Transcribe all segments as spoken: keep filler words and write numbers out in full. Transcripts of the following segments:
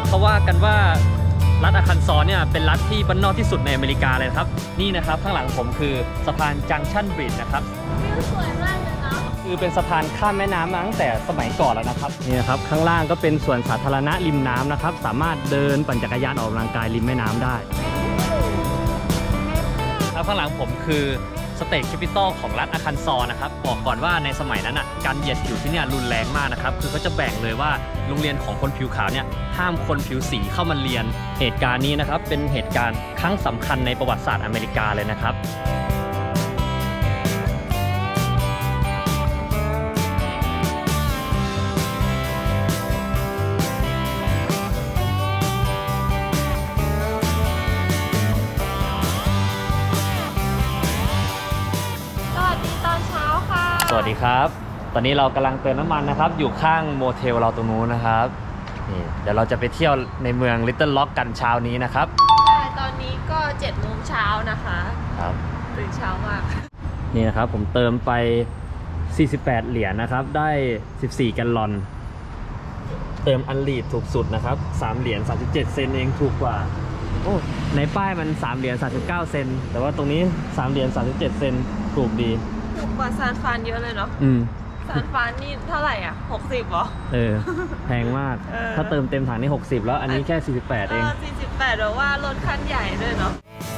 เขาว่ากันว่ารัฐอาคันซอเนี่ยเป็นรัฐที่บ้านนอกที่สุดในอเมริกาเลยครับนี่นะครับข้างหลังผมคือสะพานจังชั่นบริดจ์นะครับวิวสวยมากเลยเนาะคือเป็นสะพานข้ามแม่น้ำมาตั้งแต่สมัยก่อนแล้วนะครับนี่นะครับข้างล่างก็เป็นสวนสาธารณะริมน้ำนะครับสามารถเดินปั่นจักรยานออกกำลังกายริมแม่น้ำได้แล้วข้างหลังผมคือสเตทแคปิตอลของรัฐอาคันซอนะครับบอกก่อนว่าในสมัยนั้นอ่ะการเหยียดผิวที่เนี่ยรุนแรงมากนะครับคือเขาจะแบ่งเลยว่าโรงเรียนของคนผิวขาวเนี่ยห้ามคนผิวสีเข้ามาเรียนเหตุการณ์นี้นะครับเป็นเหตุการณ์ครั้งสำคัญในประวัติศาสตร์อเมริกาเลยนะครับสวัสดีครับตอนนี้เรากำลังเติมน้ำมันนะครับอยู่ข้างโมเทลเราตรงนู้นนะครับนี่เดี๋ยวเราจะไปเที่ยวในเมืองลิตเติ้ลล็อกกันเช้านี้นะครับใช่ตอนนี้ก็เจ็ดโมงเช้านะคะครับตื่นเช้ามากนี่นะครับผมเติมไปสี่สิบแปดเหรียญนะครับได้สิบสี่แกลลอนเติมอันลีดถูกสุดนะครับสามเหรียญสามสิบเจ็ดเซนเองถูกกว่าโอ้ในป้ายมันสามเหรียญสามสิบเก้าเซนแต่ว่าตรงนี้สามเหรียญสามสิบเจ็ดเซนถูกดีถูกกว่าซานฟรานเยอะเลยเนาะอืมซานฟรานนี่เท่าไหร่อ่ะหกสิบเหรอเออแพงมากถ้าเติมเต็มถังนี่หกสิบแล้วอันนี้แค่สี่สิบแปดเองสี่สิบแปดหรือว่ารถคันใหญ่ด้วยเนาะ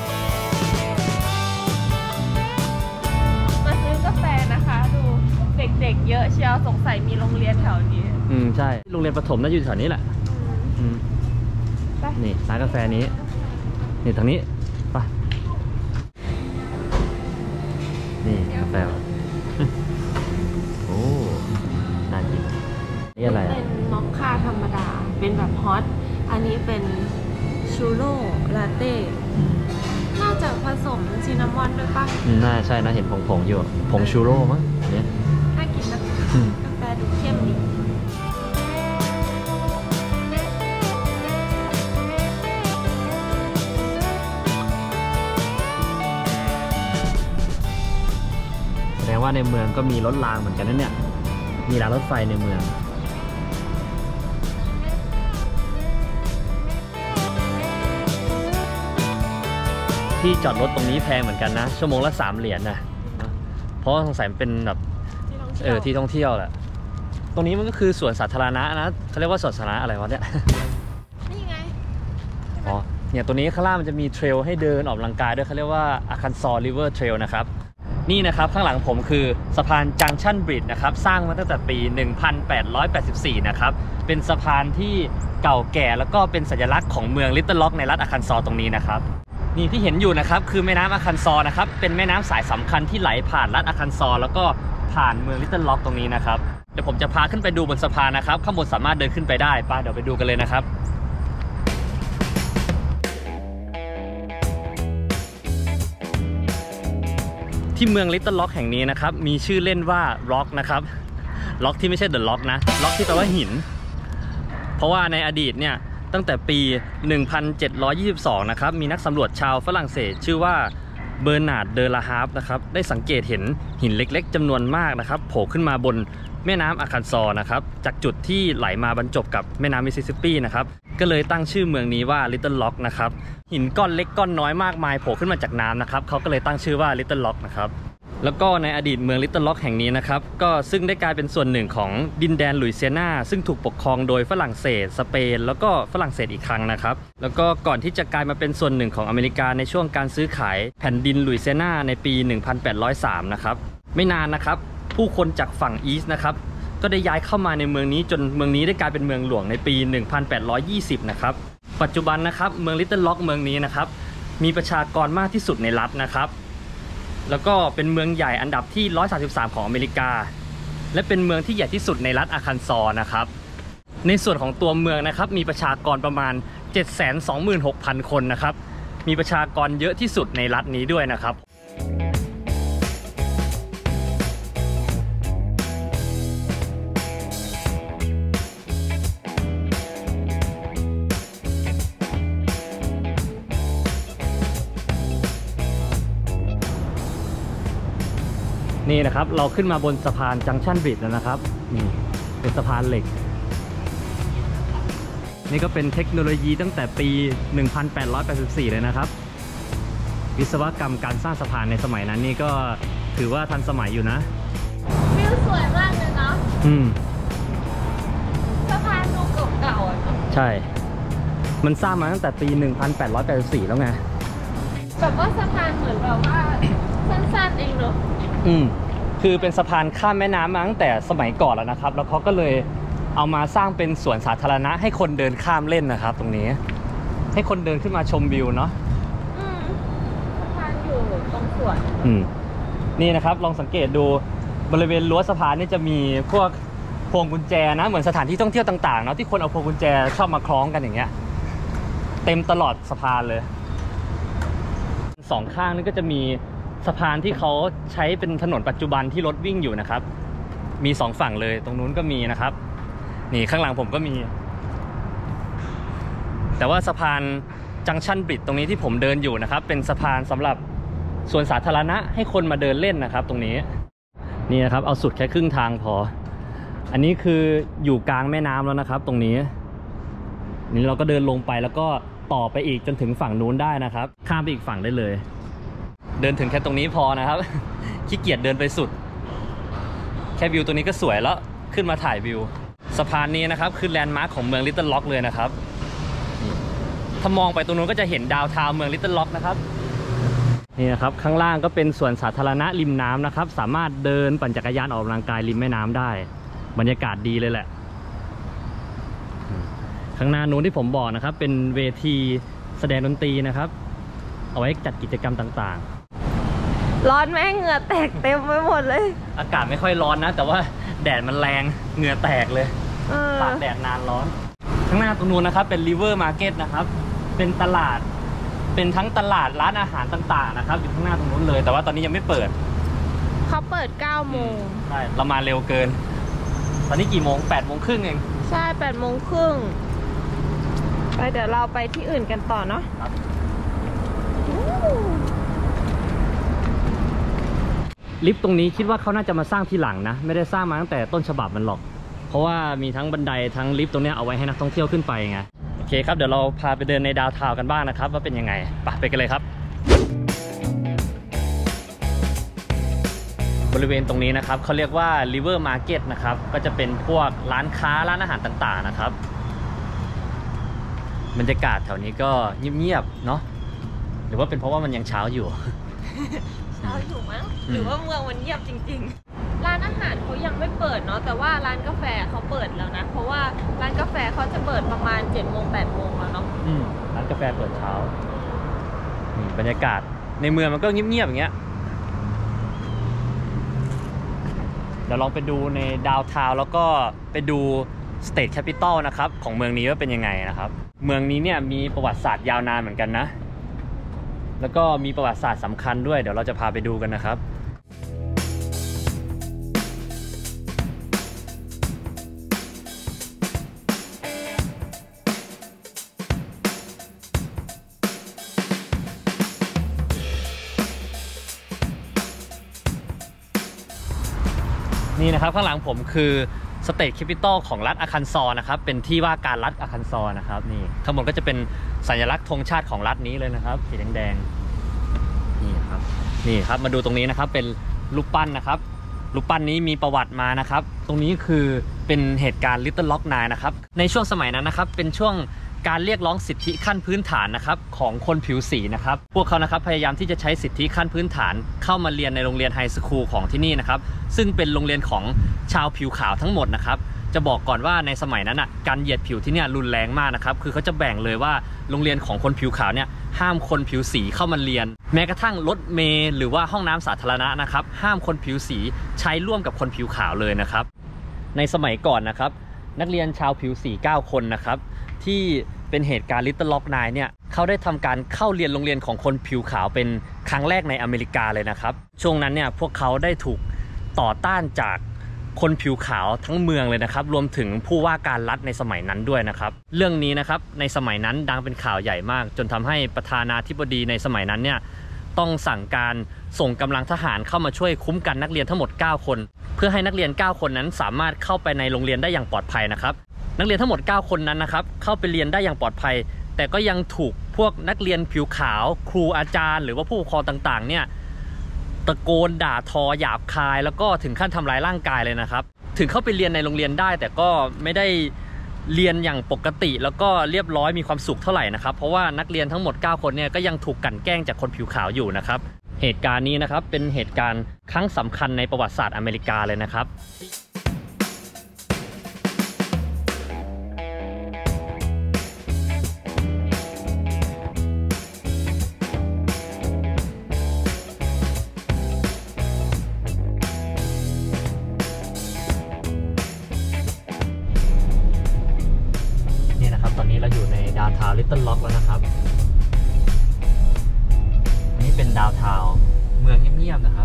มาซื้อกาแฟนะคะดูเด็กๆเยอะเชียวสงสัยมีโรงเรียนแถวนี้อืมใช่โรงเรียนประถมน่าอยู่แถวนี้แหละอืมนี่ร้านกาแฟนี้นี่ทางนี้ไปนี่กาแฟโอ้น่ากินนี่อะไรเป็นมอคค่าธรรมดาเป็นแบบฮอตอันนี้เป็นชูโร่ลาเต้น่าจะผสมซินนามอนด้วยป่ะน่าใช่นะเห็นผงๆอยู่ผงชูโร่มั้งเนี่ยน่ากินนะกาแฟดูเข้มดีแสดงว่าในเมืองก็มีรถรางเหมือนกันนั่นเนี่ยมีรางรถไฟในเมืองที่จอดรถตรงนี้แพงเหมือนกันนะชั่วโมงละสามเหรียญนะเพราะสงสัยมันเป็นแบบเออที่ท่องเที่ยวแหละตรงนี้มันก็คือสวนสาธารณะนะเขาเรียกว่าสวนสาธารณะอะไรวะเนี่ยนี่ไงอ๋อเนี่ยตัวนี้ข้างล่างมันจะมีเทรลให้เดินออกกำลังกายด้วยเขาเรียกว่าอาคันซอริเวอร์เทรลนะครับนี่นะครับข้างหลังผมคือสะพานจังชั่นบริดจ์นะครับสร้างมาตั้งแต่ปีหนึ่งพันแปดร้อยแปดสิบสี่นะครับเป็นสะพานที่เก่าแก่แล้วก็เป็นสัญลักษณ์ของเมืองลิตเติ้ลล็อกในรัฐอาคันซอตรงนี้นะครับนี่ที่เห็นอยู่นะครับคือแม่น้ำอาคันซอนะครับเป็นแม่น้ำสายสำคัญที่ไหลผ่านรัฐอาคันซอแล้วก็ผ่านเมืองลิตเติ้ลล็อกตรงนี้นะครับเดี๋ยวผมจะพาขึ้นไปดูบนสะพานนะครับข้างบนสามารถเดินขึ้นไปได้ป่ะเดี๋ยวไปดูกันเลยนะครับที่เมืองลิตเติ้ลล็อกแห่งนี้นะครับมีชื่อเล่นว่าล็อกนะครับล็อกที่ไม่ใช่เดอะล็อกนะล็อกที่แปลว่าหินเพราะว่าในอดีตเนี่ยตั้งแต่ปีหนึ่งพันเจ็ดร้อยยี่สิบสองนะครับมีนักสำรวจชาวฝรั่งเศสชื่อว่าเบอร์นาร์ดเดอลาฮาร์ฟนะครับได้สังเกตเห็นหินเล็กๆจำนวนมากนะครับโผล่ขึ้นมาบนแม่น้ำอาคันซอนะครับจากจุดที่ไหลมาบรรจบกับแม่น้ำมิสซิสซิปปีนะครับก็เลยตั้งชื่อเมืองนี้ว่าลิตเติ้ลล็อกนะครับหินก้อนเล็กก้อนน้อยมากมายโผล่ขึ้นมาจากน้ำนะครับเขาก็เลยตั้งชื่อว่าลิตเติ้ลล็อกนะครับแล้วก็ในอดีตเมืองลิตเติ้ลล็อกแห่งนี้นะครับก็ซึ่งได้กลายเป็นส่วนหนึ่งของดินแดนลุยเซียนาซึ่งถูกปกครองโดยฝรั่งเศสสเปนแล้วก็ฝรั่งเศสอีกครั้งนะครับแล้วก็ก่อนที่จะกลายมาเป็นส่วนหนึ่งของอเมริกาในช่วงการซื้อขายแผ่นดินลุยเซียนาในปี หนึ่งพันแปดร้อยสาม นะครับไม่นานนะครับผู้คนจากฝั่งอีสต์นะครับก็ได้ย้ายเข้ามาในเมืองนี้จนเมืองนี้ได้กลายเป็นเมืองหลวงในปี หนึ่งพันแปดร้อยยี่สิบ นะครับปัจจุบันนะครับเมืองลิตเติ้ลล็อกเมืองนี้นะครับมีประชากรมากที่สุดในรัฐนะครับแล้วก็เป็นเมืองใหญ่อันดับที่หนึ่งร้อยสามสิบสามของอเมริกาและเป็นเมืองที่ใหญ่ที่สุดในรัฐอาคันซอนะครับในส่วนของตัวเมืองนะครับมีประชากรประมาณ เจ็ดแสนสองหมื่นหกพัน คนนะครับมีประชากรเยอะที่สุดในรัฐนี้ด้วยนะครับ นี่นะครับเราขึ้นมาบนสะพานจังชั่นบริดจ์แล้วนะครับนี่เป็นสะพานเหล็กนี่ก็เป็นเทคโนโลยีตั้งแต่ปี หนึ่งพันแปดร้อยแปดสิบสี่ เลยนะครับวิศวกรรมการสร้างสะพานในสมัยนั้นนี่ก็ถือว่าทันสมัยอยู่นะวิวสวยมากเลยเนาะอืมสะพานดูเก่าๆอ่ะใช่มันสร้างมาตั้งแต่ปี หนึ่งพันแปดร้อยแปดสิบสี่ แล้วไงแบบว่าสะพานเหมือนแบบว่าสั้นๆเองเนอะอืมคือเป็นสะพานข้ามแม่น้ำมาตั้งแต่สมัยก่อนแล้วนะครับแล้วเขาก็เลยเอามาสร้างเป็นสวนสาธารณะให้คนเดินข้ามเล่นนะครับตรงนี้ให้คนเดินขึ้นมาชมวิวเนาะอืมสะพานอยู่ตรงสวนอืมนี่นะครับลองสังเกตดูบริเวณรั้วสะพานนี่จะมีพวกพวงกุญแจนะเหมือนสถานที่ท่องเที่ยวต่างๆเนาะที่คนเอาพวงกุญแจชอบมาคล้องกันอย่างเงี้ยเต็มตลอดสะพานเลยสองข้างนี่ก็จะมีสะพานที่เขาใช้เป็นถนนปัจจุบันที่รถวิ่งอยู่นะครับมีสองฝั่งเลยตรงนู้นก็มีนะครับนี่ข้างหลังผมก็มีแต่ว่าสะพานจังชันบริดจ์ตรงนี้ที่ผมเดินอยู่นะครับเป็นสะพานสำหรับส่วนสาธารณะให้คนมาเดินเล่นนะครับตรงนี้นี่นะครับเอาสุดแค่ครึ่งทางพออันนี้คืออยู่กลางแม่น้ำแล้วนะครับตรงนี้นี่เราก็เดินลงไปแล้วก็ต่อไปอีกจนถึงฝั่งนู้นได้นะครับข้ามไปอีกฝั่งได้เลยเดินถึงแค่ตรงนี้พอนะครับขี้เกียจเดินไปสุดแค่วิวตัวนี้ก็สวยแล้วขึ้นมาถ่ายวิวสะพานนี้นะครับคือแลนด์มาร์คของเมืองลิตเติ้ลล็อกเลยนะครับถ้ามองไปตรงนู้นก็จะเห็นดาวทาวน์เมืองลิตเติ้ลล็อกนะครับนี่นะครับข้างล่างก็เป็นสวนสาธารณะริมน้ำนะครับสามารถเดินปั่นจักรยานออกกำลังกายริมแม่น้ำได้บรรยากาศดีเลยแหละข้างหน้านู้นที่ผมบอกนะครับเป็นเวทีแสดงดนตรีนะครับเอาไว้จัดกิจกรรมต่างๆร้อนแม่เหงื่อแตกเต็มไปหมดเลยอากาศไม่ค่อยร้อนนะแต่ว่าแดดมันแรงเหงื่อแตกเลยตากแดดนานร้อนข้างหน้าตรงนู้นนะครับเป็นริเวอร์มาร์เก็ตนะครับเป็นตลาดเป็นทั้งตลาดร้านอาหารต่างๆนะครับอยู่ข้างหน้าตรงนู้นเลยแต่ว่าตอนนี้ยังไม่เปิดเขาเปิดเก้าโมงใช่เรามาเร็วเกินตอนนี้กี่โมงแปดโมงครึ่งเองใช่แปดโมงครึ่งไปเดี๋ยวเราไปที่อื่นกันต่อเนาะลิฟต์ตรงนี้คิดว่าเขาน่าจะมาสร้างทีหลังนะไม่ได้สร้างมาตั้งแต่ต้นฉบับมันหรอกเพราะว่ามีทั้งบันไดทั้งลิฟต์ตรงนี้เอาไว้ให้นักท่องเที่ยวขึ้นไปไงโอเคครับเดี๋ยวเราพาไปเดินในดาวทาวน์กันบ้างนะครับว่าเป็นยังไงไปไปกันเลยครับบริเวณตรงนี้นะครับเขาเรียกว่า River Market นะครับก็จะเป็นพวกร้านค้าร้านอาหารต่างๆนะครับบรรยากาศแถวนี้ก็เงียบๆเนาะหรือว่าเป็นเพราะว่ามันยังเช้าอยู่เช้าอยู่มั้งหรือว่าเมืองมันเงียบจริงๆร้านอาหารเขายังไม่เปิดเนาะแต่ว่าร้านกาแฟเขาเปิดแล้วนะเพราะว่าร้านกาแฟเขาจะเปิดประมาณเจ็ดโมงแปดโมงแล้วเนาะร้านกาแฟเปิดเช้าบรรยากาศในเมืองมันก็เงียบๆอย่างเงี้ยเดี๋ยวลองไปดูในดาวทาวน์แล้วก็ไปดูสเตทแคปิตอลนะครับของเมืองนี้ว่าเป็นยังไงนะครับเมืองนี้เนี่ยมีประวัติศาสตร์ยาวนานเหมือนกันนะแล้วก็มีประวัติศาสตร์สำคัญด้วยเดี๋ยวเราจะพาไปดูกันนะครับนี่นะครับข้างหลังผมคือสเตทแคปิตอลของรัฐอาคันซอนะครับเป็นที่ว่าการรัฐอาคันซอนะครับนี่ข้างบนก็จะเป็นสัญลักษณ์ธงชาติของรัฐนี้เลยนะครับสีแดงๆนี่ครับนี่ครับมาดูตรงนี้นะครับเป็นรูปปั้นนะครับรูปปั้นนี้มีประวัติมานะครับตรงนี้คือเป็นเหตุการณ์ Little Rock ไนน์ นะครับในช่วงสมัยนั้นนะครับเป็นช่วงการเรียกร้องสิทธิขั้นพื้นฐานนะครับของคนผิวสีนะครับพวกเขานะครับพยายามที่จะใช้สิทธิขั้นพื้นฐานเข้ามาเรียนในโรงเรียนไฮสคูลของที่นี่นะครับซึ่งเป็นโรงเรียนของชาวผิวขาวทั้งหมดนะครับจะบอกก่อนว่าในสมัยนั้นอ่ะการเหยียดผิวที่นี่รุนแรงมากนะครับคือเขาจะแบ่งเลยว่าโรงเรียนของคนผิวขาวเนี่ยห้ามคนผิวสีเข้ามาเรียนแม้กระทั่งรถเมล์หรือว่าห้องน้ำสาธารณะนะครับห้ามคนผิวสีใช้ร่วมกับคนผิวขาวเลยนะครับในสมัยก่อนนะครับนักเรียนชาวผิวสีเก้าคนนะครับที่เป็นเหตุการณ์ Little Rock ไนน์ เนี่ยเขาได้ทำการเข้าเรียนโรงเรียนของคนผิวขาวเป็นครั้งแรกในอเมริกาเลยนะครับช่วงนั้นเนี่ยพวกเขาได้ถูกต่อต้านจากคนผิวขาวทั้งเมืองเลยนะครับรวมถึงผู้ว่าการรัฐในสมัยนั้นด้วยนะครับเรื่องนี้นะครับในสมัยนั้นดังเป็นข่าวใหญ่มากจนทำให้ประธานาธิบดีในสมัยนั้นเนี่ยต้องสั่งการส่งกำลังทหารเข้ามาช่วยคุ้มกันนักเรียนทั้งหมดเก้าคนเพื่อให้นักเรียนเก้าคนนั้นสามารถเข้าไปในโรงเรียนได้อย่างปลอดภัยนะครับนักเรียนทั้งหมดเก้าคนนั้นนะครับเข้าไปเรียนได้อย่างปลอดภัยแต่ก็ยังถูกพวกนักเรียนผิวขาวครูอาจารย์หรือว่าผู้ปกครองต่างๆเนี่ยตะโกนด่าทอหยาบคายแล้วก็ถึงขั้นทำร้ายร่างกายเลยนะครับถึงเข้าไปเรียนในโรงเรียนได้แต่ก็ไม่ได้เรียนอย่างปกติแล้วก็เรียบร้อยมีความสุขเท่าไหร่นะครับเพราะว่านักเรียนทั้งหมดเก้าคนเนี่ยก็ยังถูกกลั่นแกล้งจากคนผิวขาวอยู่นะครับเหตุการณ์นี้นะครับเป็นเหตุการณ์ครั้งสำคัญในประวัติศาสตร์อเมริกาเลยนะครับตอนนี้เราอยู่ในดาวน์ทาวน์ลิตเติ้ลล็อกแล้วนะครับอันนี้เป็นดาวน์ทาวน์เมืองเงียบๆนะครับ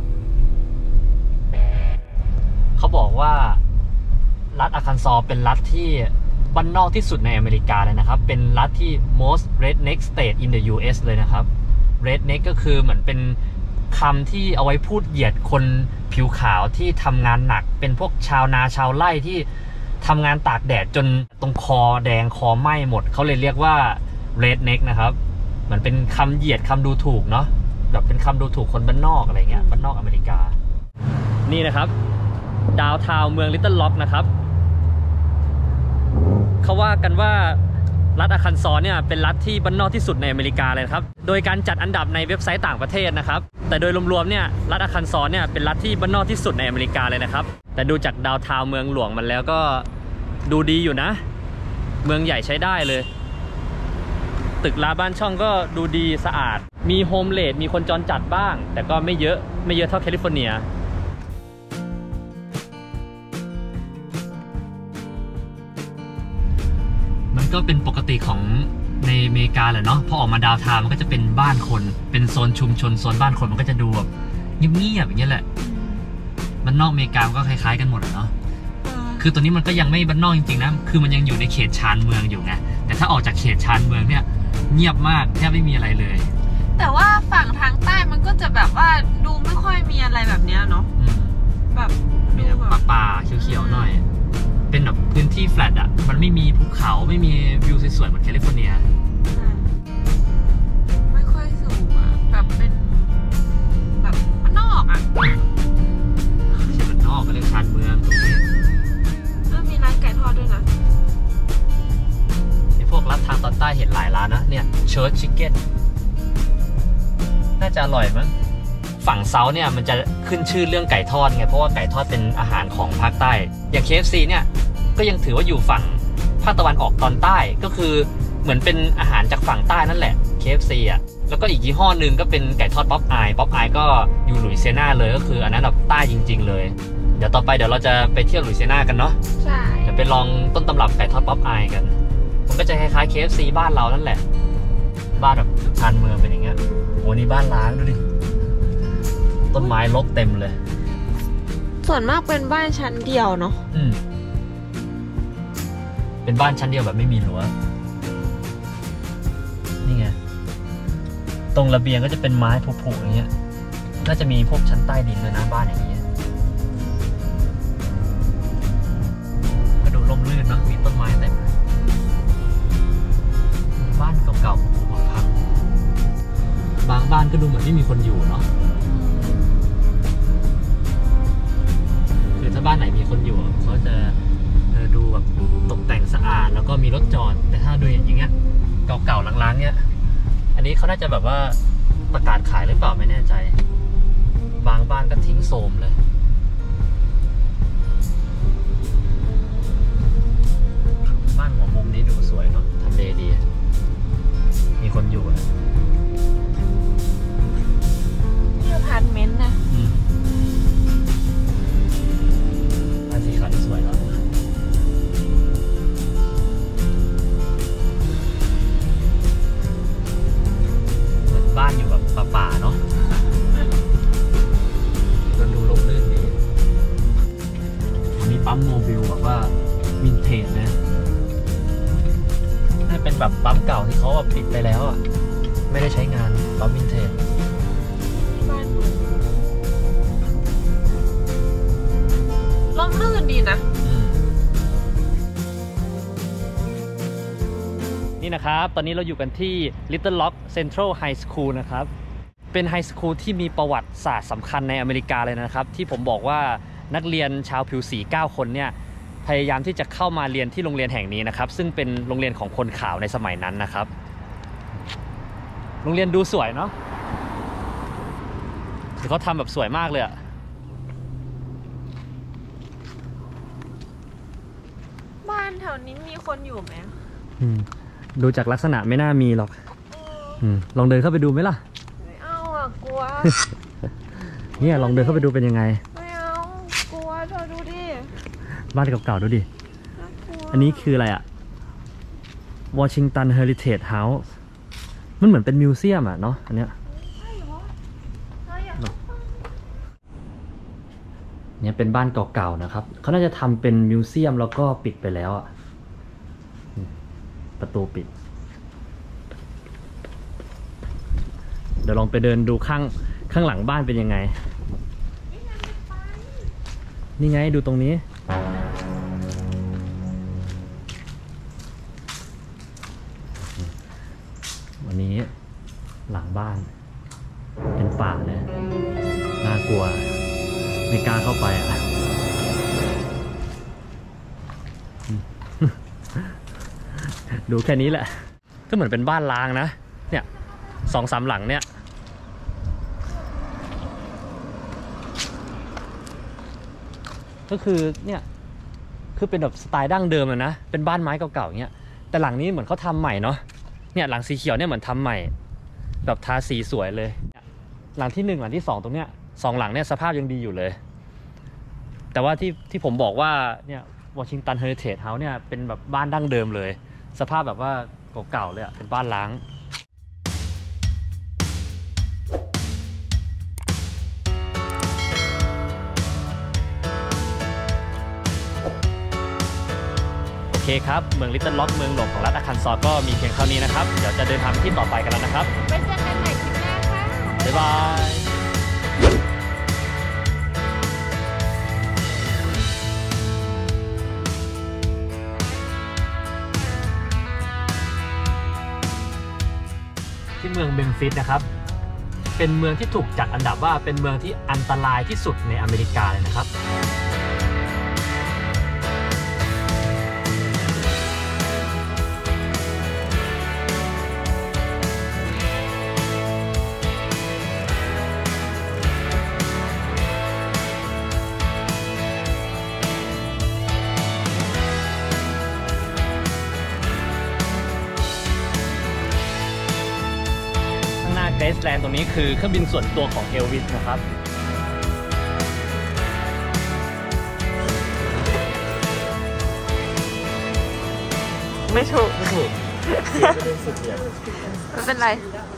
เขาบอกว่ารัฐอาร์คันซอสเป็นรัฐที่บ้านนอกที่สุดในอเมริกาเลยนะครับเป็นรัฐที่ most redneck state in the ยู เอส เลยนะครับ redneck ก็คือเหมือนเป็นคำที่เอาไว้พูดเหยียดคนผิวขาวที่ทำงานหนักเป็นพวกชาวนาชาวไร่ที่ทำงานตากแดดจนตรงคอแดงคอไหม้หมดเขาเลยเรียกว่า redneck นะครับเหมือนเป็นคำเหยียดคำดูถูกเนาะแบบเป็นคำดูถูกคนบ้านนอกอะไรเงี้ยบ้านนอกอเมริกานี่นะครับดาวน์ทาวน์เมืองลิตเติ้ลล็อกนะครับเขาว่ากันว่ารัฐอาร์คันซอสเนี่ยเป็นรัฐที่บ้านนอกที่สุดในอเมริกาเลยครับโดยการจัดอันดับในเว็บไซต์ต่างประเทศนะครับแต่โดยรวมๆเนี่ยรัฐอาร์คันซอสเนี่ยเป็นรัฐที่บ้านนอกที่สุดในอเมริกาเลยนะครับแต่ดูจากดาวน์ทาวน์เมืองหลวงมันแล้วก็ดูดีอยู่นะเมืองใหญ่ใช้ได้เลยตึกราบ้านช่องก็ดูดีสะอาดมีโฮมเลดมีคนจรจัดบ้างแต่ก็ไม่เยอะไม่เยอะเท่าแคลิฟอร์เนียมันก็เป็นปกติของในอเมริกาแหละเนาะพอออกมาดาวน์ทาวน์มันก็จะเป็นบ้านคนเป็นโซนชุมชนโซนบ้านคนมันก็จะดูแบบเงียบๆอย่างเงี้ยแหละบ้านนอกอเมริกาก็คล้ายๆกันหมดเนาะคือตัวนี้มันก็ยังไม่บ้านนอกจริงๆนะคือมันยังอยู่ในเขตชานเมืองอยู่ไงแต่ถ้าออกจากเขตชานเมืองเนี่ยเงียบมากแทบไม่มีอะไรเลยแต่ว่าฝั่งทางใต้มันก็จะแบบว่าดูไม่ค่อยมีอะไรแบบเนี้ยเนาะแบบมีแต่ป่าๆเขียวๆหน่อยเป็นแบบพื้นที่แฟลตอ่ะมันไม่มีภูเขาไม่มีวิวสวยๆเหมือนแคลิฟอร์เนียไม่ค่อยสูงอ่ะแบบเป็นแบบบ้านนอกอ่ะไม่ใช่บ้านนอกก็เรียกชานเมืองแล้วมีร้านไก่ทอดด้วยนะไอพวกร้านทางตอนใต้เห็นหลายร้านนะเนี่ยเชิร์ชชิคเก้นน่าจะอร่อยมั้งฝั่งเซาท์เนี่ยมันจะขึ้นชื่อเรื่องไก่ทอดไงเพราะว่าไก่ทอดเป็นอาหารของภาคใต้อย่าง เค เอฟ ซี เนี่ยก็ยังถือว่าอยู่ฝั่งภาคตะวันออกตอนใต้ก็คือเหมือนเป็นอาหารจากฝั่งใต้นั่นแหละ เค เอฟ ซี อ่ะแล้วก็อีกยี่ห้อหนึ่งก็เป็นไก่ทอดป๊อปอายป๊อปอายก็อยู่หลุยเซียนาเลยก็คืออันนั้นแบบใต้จริงๆเลยเดี๋ยวต่อไปเดี๋ยวเราจะไปเที่ยวหลุยเซียนากันเนาะใช่เดี๋ยวไปลองต้นตำรับไก่ทอดป๊อปอายกันมันก็จะคล้ายๆ เค เอฟ ซี บ้านเรานั่นแหละบ้านแบบชานเมืองเป็นอย่างเงี้ยโอ้นี่บ้านล้างดูดิต้นไม้รกเต็มเลยส่วนมากเป็นบ้านชั้นเดียวเนาะอืมเป็นบ้านชั้นเดียวแบบไม่มีรั้วนี่ไงตรงระเบียงก็จะเป็นไม้ผุๆอย่างเงี้ยน่าจะมีพวกชั้นใต้ดินด้วยนะบ้านอย่างเงี้ยก็ดูร่มรื่นเนาะมีต้นไม้เต็มบ้านเก่าๆผุๆพังบางบ้านก็ดูเหมือนไม่มีคนอยู่เนาะคือถ้าบ้านไหนมีคนอยู่เขาจะดูแบบตกแต่งสะอาดแล้วก็มีรถจอดแต่ถ้าดูอย่างเงี้ยเก่าๆล้างๆเนี้ยอันนี้เขาน่าจะแบบว่าประกาศขายหรือเปล่าไม่แน่ใจบางบ้านก็ทิ้งโทรมเลยบ้านหัวมุมนี้ดูสวยเนาะทำเลดีมีคนอยู่นะนี่อพาร์ตเมนต์นะบ้านสีขาวสวยเนาะเหมือนบ้านอยู่แบบป่าๆเนาะมันดูร่มรื่นดีมีปั๊มโมบิลแบบว่าวินเทจนะน่าเป็นแบบปั๊มเก่าที่เขาแบบปิดไปแล้วอ่ะไม่ได้ใช้งานปั๊มวินเทจบ้านร่มรื่นดีนะนี่นะครับตอนนี้เราอยู่กันที่ Little Rock Central High School นะครับเป็นไฮสคูลที่มีประวัติศาสตร์สำคัญในอเมริกาเลยนะครับที่ผมบอกว่านักเรียนชาวผิวสีเก้าคนเนี่ยพยายามที่จะเข้ามาเรียนที่โรงเรียนแห่งนี้นะครับซึ่งเป็นโรงเรียนของคนขาวในสมัยนั้นนะครับโรงเรียนดูสวยเนาะเขาทำแบบสวยมากเลยอะบ้านแถวนี้มีคนอยู่ไหมดูจากลักษณะไม่น่ามีหรอกลองเดินเข้าไปดูไหมล่ะไม่เอาอ่ะกลัวเนี่ยลองเดินเข้าไปดูเป็นยังไงไม่เอากลัวเธอดูดิบ้านเก่าๆดูดิอันนี้คืออะไรอะ Washington Heritage House มันเหมือนเป็นมิวเซียมอะเนาะอันเนี้ยเนี่ยเป็นบ้านเก่าๆนะครับเขาน่าจะทำเป็นมิวเซียมแล้วก็ปิดไปแล้วอะประตูปิดเดี๋ยวลองไปเดินดูข้างข้างหลังบ้านเป็นยังไงนี่ไงดูตรงนี้วันนี้หลังบ้านเป็นป่าเลยน่ากลัวไม่กล้าเข้าไปอ่ะดูแค่นี้แหละก็เหมือนเป็นบ้านล้างนะเนี่ยสองสามหลังเนี่ยก็คือเนี่ยคือเป็นแบบสไตล์ดั้งเดิมอะนะเป็นบ้านไม้เก่าๆเงี้ยแต่หลังนี้เหมือนเขาทำใหม่เนาะเนี่ยหลังสีเขียวเนี่ยเหมือนทำใหม่แบบทาสีสวยเลยหลังที่หนึ่งหลังที่สองตรงเนี้ยสองหลังเนี่ยสภาพยังดีอยู่เลยแต่ว่าที่ที่ผมบอกว่าเนี่ยวอชิงตันเฮอริเทจเฮาส์เนี่ยเป็นแบบบ้านดั้งเดิมเลยสภาพแบบว่าเก่าๆเลยอะเป็นบ้านล้างโอเคครับเมืองลิตเติ้ลล็อกเมืองหลวงของรัฐอาคันซอก็มีเพียงเท่านี้นะครับเดี๋ยวจะเดินทางไปที่ต่อไปกันแล้วนะครับไปเจอกันใหม่คลิปหน้าค่ะบ๊ายบายที่เมืองเมมฟิสนะครับเป็นเมืองที่ถูกจัดอันดับว่าเป็นเมืองที่อันตรายที่สุดในอเมริกาเลยนะครับเกรซแลนด์ตรงนี้คือเครื่องบินส่วนตัวของเอลวิสนะครับไม่ถูกไม่ถูกไม่เป็นไร